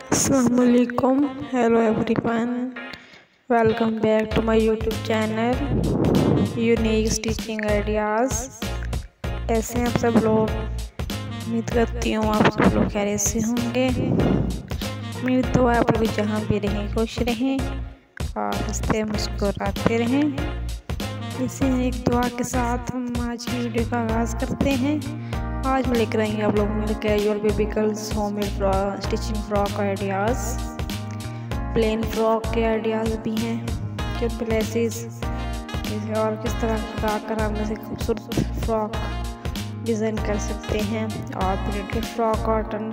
अस्सलामुअलैकुम, hello everyone, welcome back to my YouTube channel unique stitching ideas. कैसे हैं आप सब लोग? उम्मीद करती हूँ आप सब लोग खैरियत से होंगे। मेरी दुआ आप लोग जहाँ भी रहें खुश रहें और हंसते मुस्कुराते रहें। इसी एक दुआ के साथ हम आज की वीडियो का आगाज़ करते हैं। आज मैं लेकर आई आप लोगों के casual baby girls homemade stitching frock ideas. Plain frock के आइडियाज़ भी हैं कि प्लेसेस और किस तरह का कर हम जैसे खूबसूरत फ्रॉक डिज़ाइन कर सकते हैं। और प्रिंटेड फ्रॉक कॉटन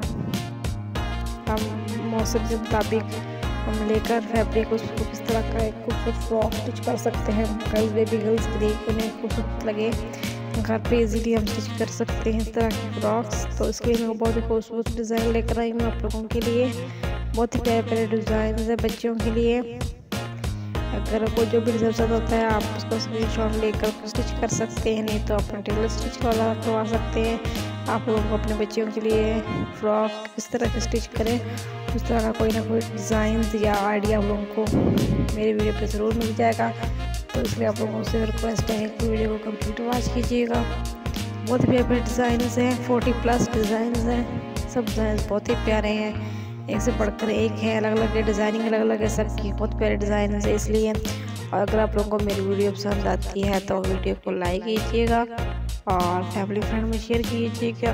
हम मौसम के मुताबिक हम लेकर फैब्रिक उसको किस तरह का एक खूबसूरत फ्रॉक स्टिच कर सकते हैं। गर्ल्स बेबी गर्ल्स के लिए उन्हें खूबसूरत लगे, घर पे इजीली हम स्टिच कर सकते हैं इस तरह की फ्रॉक्स। तो इसके लिए मैं बहुत ही खूबसूरत डिज़ाइन लेकर आई हूँ आप लोगों के लिए। बहुत ही प्यारे प्यारे डिज़ाइन है बच्चों के लिए। अगर आपको जो भी डिज़ाइन पसंद होता है आप उसको स्क्रीनशॉट लेकर स्टिच कर सकते हैं, नहीं तो अपने टेलर स्टिच करवा सकते हैं। आप लोगों को अपने बच्चों के लिए फ्रॉक किस तरह की स्टिच करें उस तरह का कोई ना कोई डिज़ाइन या आइडिया आप लोगों को मेरी वीडियो पे ज़रूर मिल जाएगा। तो इसलिए आप लोगों से रिक्वेस्ट है कि वीडियो को कंप्लीट वॉच कीजिएगा। बहुत ही प्यारे डिज़ाइन हैं, 40+ डिज़ाइन हैं। सब डिज़ाइन बहुत ही प्यारे हैं, एक से बढ़कर एक है, अलग अलग डिज़ाइनिंग अलग अलग है सबकी, बहुत प्यारे डिज़ाइन है। इसलिए और अगर आप लोगों को मेरी वीडियो पसंद आती है तो वीडियो को लाइक कीजिएगा और फैमिली फ्रेंड में शेयर कीजिएगा।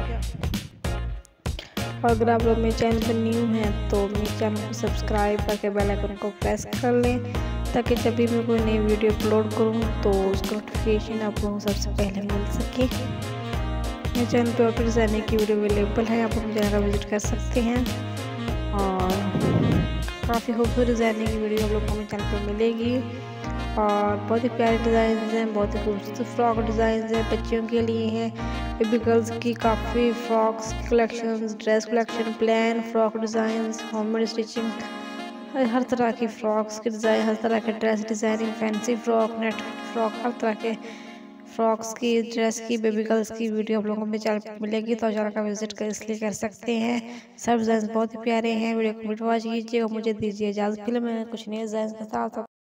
और अगर आप लोग मेरे चैनल पर न्यू हैं तो मेरे चैनल को सब्सक्राइब करके बेल आइकन को प्रेस कर लें, ताकि जब भी मैं कोई नई वीडियो अपलोड करूं तो उसका नोटिफिकेशन आप लोगों को सबसे पहले मिल सके। मेरे चैनल पर और डिज़ाइनिंग की वीडियो अवेलेबल है, आप लोग चैनल विजिट कर सकते हैं। और काफ़ी खूबसूरत डिज़ाइनिंग की वीडियो आप लोगों को मेरे चैनल पर मिलेगी। और बहुत ही प्यारे डिज़ाइन हैं, बहुत ही खूबसूरत फ्रॉक डिज़ाइन हैं, बच्चियों के लिए हैं, बेबी गर्ल्स की काफ़ी frocks collections, dress collection, plan frock design, homemade stitching, हर तरह की फ्रॉक्स के डिज़ाइन, हर तरह के dress designing, fancy frock, net frock, हर तरह के फ्रॉक्स की, ड्रेस की, बेबी गर्ल्स की वीडियो आप लोगों को मेरे चैनल पर मिलेगी। तो चैनल का विजिट कर इसलिए कर सकते हैं। सब डिज़ाइन बहुत ही प्यारे हैं। वीडियो को वॉच कीजिए और मुझे दीजिए इजाज़त। फिल्म में कुछ नए डिज़ाइन के साथ